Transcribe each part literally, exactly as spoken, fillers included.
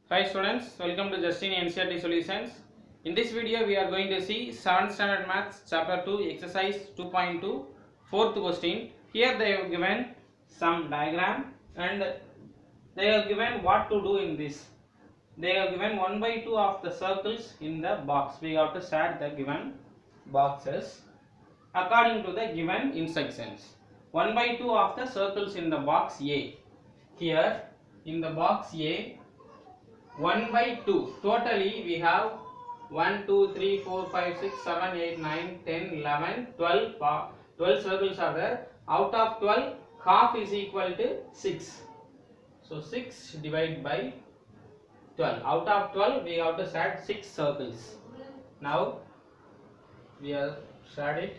Hi students, welcome to Justin N C E R T Solutions. In this video, we are going to see seventh Standard Maths Chapter two Exercise two point two fourth question. Here they have given some diagram and they have given what to do in this. They have given one by two of the circles in the box. We have to set the given boxes according to the given instructions. one by two of the circles in the box A. Here in the box A, one by two, totally we have one, two, three, four, five, six, seven, eight, nine, ten, eleven, twelve, twelve circles are there. Out of twelve, half is equal to six. So six divided by twelve. Out of twelve, we have to set six circles. Now we have set it.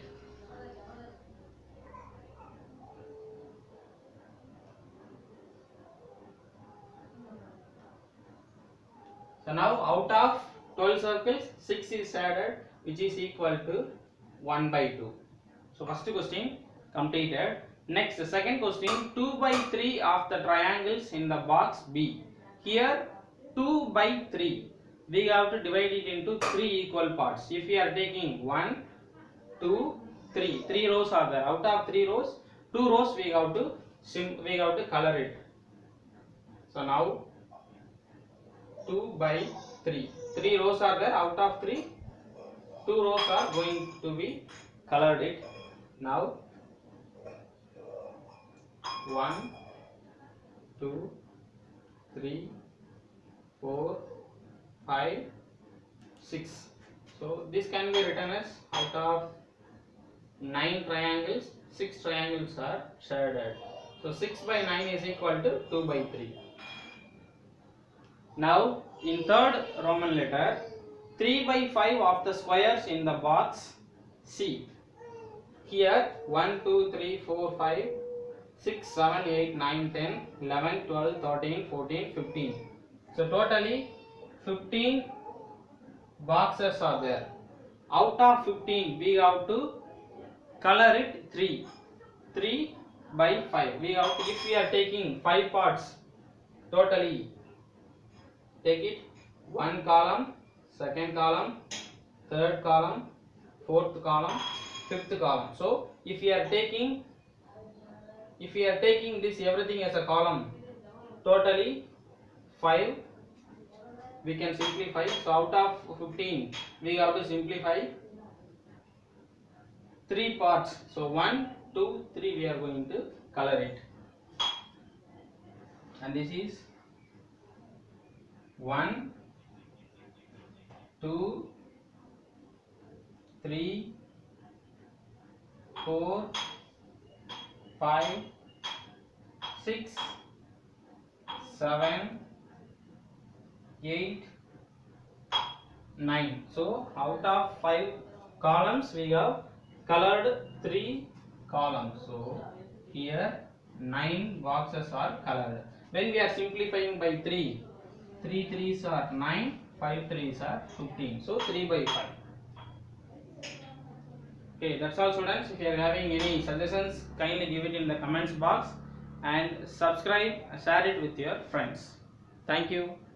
So now out of twelve circles, six is added, which is equal to one by two. So first question completed. Next, the second question, two by three of the triangles in the box B. Here two by three, we have to divide it into three equal parts. If we are taking one, two, three, three rows are there. Out of three rows, two rows we have to sim we have to color it. So now two by three. three rows are there. Out of three, two rows are going to be colored it. Now one, two, three, four, five, six. So this can be written as out of nine triangles, six triangles are shaded. So six by nine is equal to two by three. Now in third Roman letter, three by five of the squares in the box C. Here one, two, three, four, five, six, seven, eight, nine, ten, eleven, twelve, thirteen, fourteen, fifteen. So totally fifteen boxes are there. Out of fifteen, we have to color it three. three by five. We have to, if we are taking five parts, totally take it one column, second column, third column, fourth column, fifth column. So if we are taking if we are taking this everything as a column, totally five, we can simplify. So out of fifteen, we have to simplify three parts. So one, two, three, we are going to color it, and this is one, two, three, four, five, six, seven, eight, nine. So out of five columns, we have colored three columns. So here nine boxes are colored. When we are simplifying by three, three threes are nine, five threes are fifteen. So three by five. Okay, that's all students. If you are having any suggestions, kindly give it in the comments box and subscribe, share it with your friends. Thank you.